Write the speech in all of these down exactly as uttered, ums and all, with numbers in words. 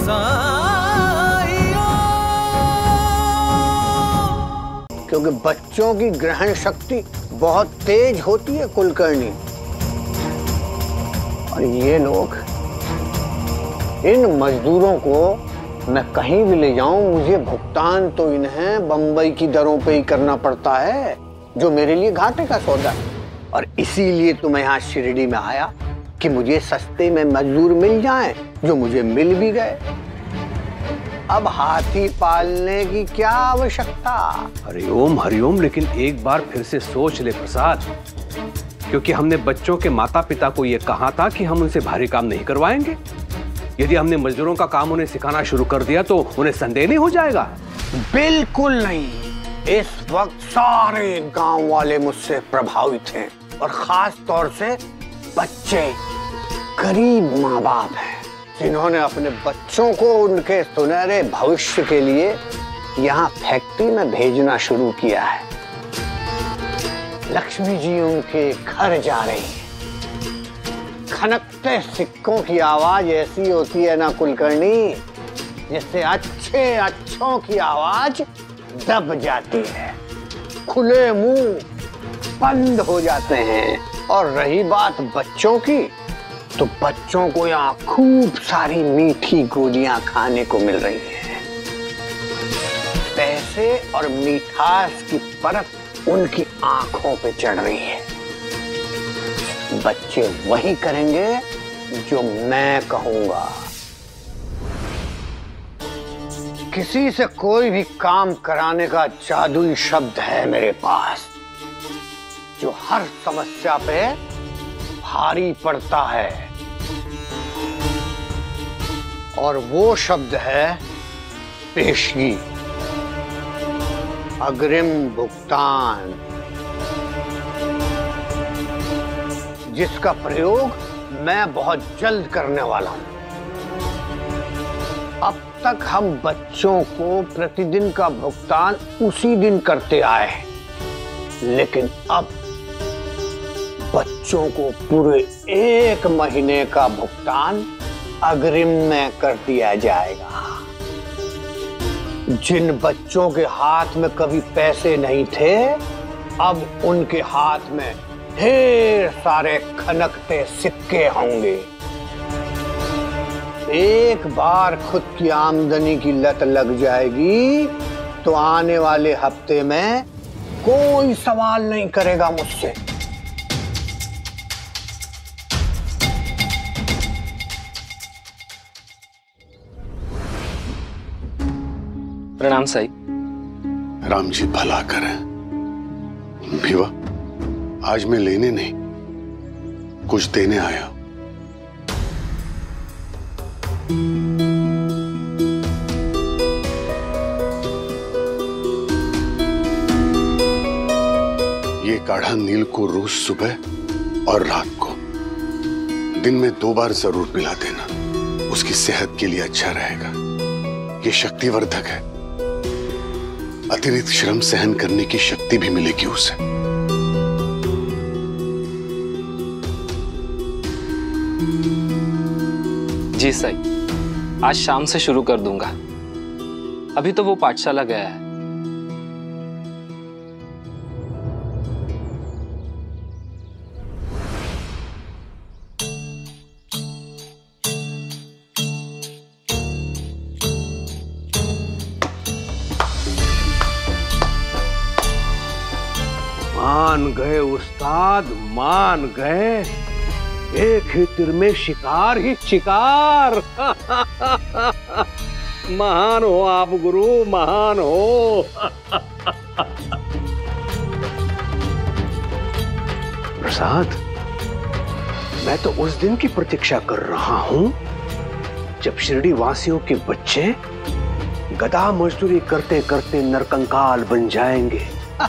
क्योंकि बच्चों की ग्रहण शक्ति बहुत तेज होती है कुलकर्णी, और ये लोग, इन मजदूरों को मैं कहीं भी ले जाऊं, मुझे भुगतान तो इन्हें बंबई की दरों पे ही करना पड़ता है, जो मेरे लिए घाटे का सौदा है। और इसीलिए तो मैं यहाँ शिरडी में आया कि मुझे सस्ते में मजदूर मिल जाएं, जो मुझे मिल भी गए। अब हाथी पालने की क्या आवश्यकता। हरिओम हरिओम, लेकिन एक बार फिर से सोच ले प्रसाद, क्योंकि हमने बच्चों के माता पिता को यह कहा था कि हम उनसे भारी काम नहीं करवाएंगे। यदि हमने मजदूरों का काम उन्हें सिखाना शुरू कर दिया तो उन्हें संदेह नहीं हो जाएगा। बिल्कुल नहीं। इस वक्त सारे गांव वाले मुझसे प्रभावित हैं, और खास तौर से बच्चे। गरीब माँ बाप हैं जिन्होंने अपने बच्चों को उनके सुनहरे भविष्य के लिए यहाँ फैक्ट्री में भेजना शुरू किया है। लक्ष्मी जी उनके घर जा रही है। खनकते सिक्कों की आवाज ऐसी होती है ना कुलकर्णी, जिससे अच्छे अच्छों की आवाज दब जाती है, खुले मुंह बंद हो जाते हैं। और रही बात बच्चों की, तो बच्चों को यहाँ खूब सारी मीठी गोलियां खाने को मिल रही हैं। पैसे और मिठास की परत उनकी आंखों पे चढ़ रही है। बच्चे वही करेंगे जो मैं कहूंगा। किसी से कोई भी काम कराने का जादुई शब्द है मेरे पास, जो हर समस्या पे भारी पड़ता है, और वो शब्द है पेशगी, अग्रिम भुगतान, जिसका प्रयोग मैं बहुत जल्द करने वाला हूं। अब तक हम बच्चों को प्रतिदिन का भुगतान उसी दिन करते आए हैं, लेकिन अब बच्चों को पूरे एक महीने का भुगतान अग्रिम में कर दिया जाएगा। जिन बच्चों के हाथ में कभी पैसे नहीं थे, अब उनके हाथ में ढेर सारे खनकते सिक्के होंगे। एक बार खुद की आमदनी की लत लग जाएगी तो आने वाले हफ्ते में कोई सवाल नहीं करेगा मुझसे। प्रणाम साई। राम जी भला करें। भिवा, आज मैं लेने नहीं, कुछ देने आया। ये काढ़ा नील को रोज सुबह और रात को दिन में दो बार जरूर पिला देना, उसकी सेहत के लिए अच्छा रहेगा। ये शक्तिवर्धक है, अतिरिक्त श्रम सहन करने की शक्ति भी मिलेगी उसे। जी साई, आज शाम से शुरू कर दूंगा। अभी तो वो पाठशाला गया है। मान गए उस्ताद, मान गए। एक ही तीर में शिकार ही शिकार। महान हो आप गुरु, महान हो। प्रसाद, मैं तो उस दिन की प्रतीक्षा कर रहा हूं जब शिरडी वासियों के बच्चे गधा मजदूरी करते करते नरकंकाल बन जाएंगे।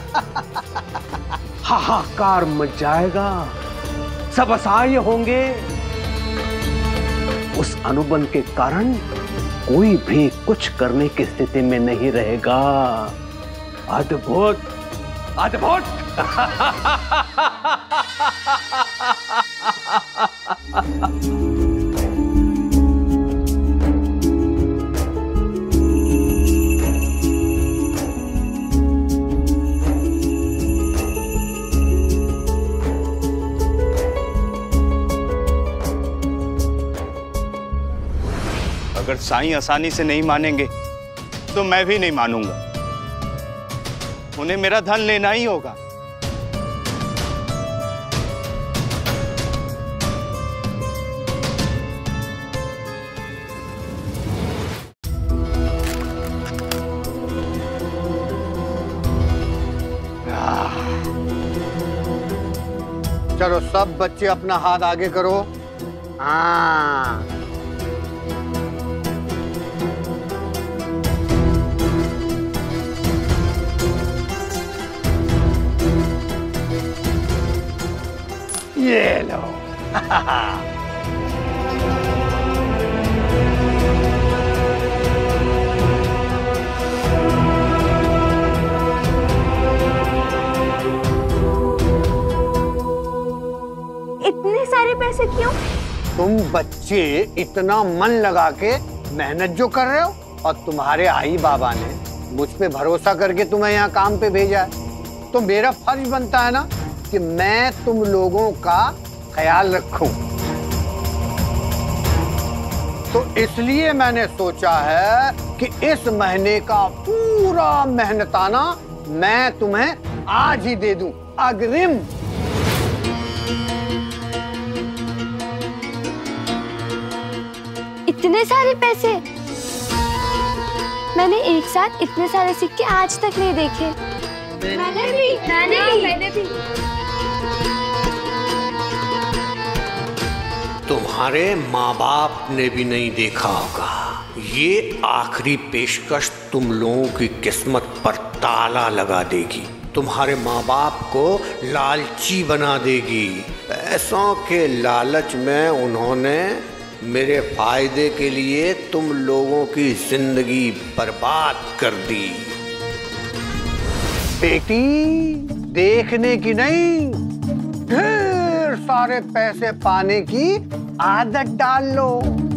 हाहाकार मच जाएगा, सब असहाय होंगे। उस अनुबंध के कारण कोई भी कुछ करने की स्थिति में नहीं रहेगा। अद्भुत, अद्भुत। अगर साईं आसानी से नहीं मानेंगे तो मैं भी नहीं मानूंगा। उन्हें मेरा धन लेना ही होगा। चलो सब बच्चे अपना हाथ आगे करो। हाँ, ये लो। इतने सारे पैसे क्यों? तुम बच्चे इतना मन लगा के मेहनत जो कर रहे हो, और तुम्हारे आई बाबा ने मुझ पे भरोसा करके तुम्हें यहाँ काम पे भेजा है, तो मेरा फर्ज बनता है ना कि मैं तुम लोगों का ख्याल रखूं। तो इसलिए मैंने सोचा है कि इस महीने का पूरा मेहनताना मैं तुम्हें आज ही दे दूं, अग्रिम। इतने सारे पैसे? मैंने एक साथ इतने सारे सिक्के आज तक नहीं देखे। मैंने भी, मैंने भी, मैंने भी। तुम्हारे माँ बाप ने भी नहीं देखा होगा। ये आखिरी पेशकश तुम लोगों की किस्मत पर ताला लगा देगी, तुम्हारे माँ बाप को लालची बना देगी। पैसों के लालच में उन्होंने मेरे फायदे के लिए तुम लोगों की जिंदगी बर्बाद कर दी। बेटी, देखने की नहीं, ढेर सारे पैसे पाने की आदत डाल लो,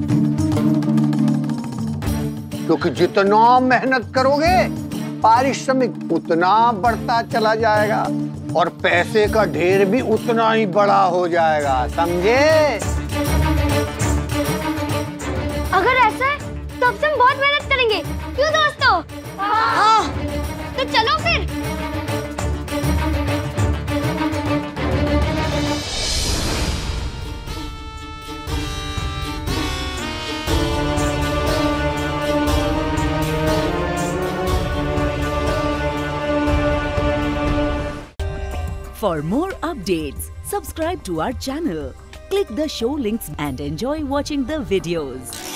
क्योंकि जितना मेहनत करोगे पारिश्रमिक उतना बढ़ता चला जाएगा और पैसे का ढेर भी उतना ही बड़ा हो जाएगा, समझे? अगर ऐसा है तो अब से हम बहुत मेहनत करेंगे, क्यों दोस्तों? हाँ। तो चलो फिर। For more updates, subscribe to our channel, click the show links and enjoy watching the videos.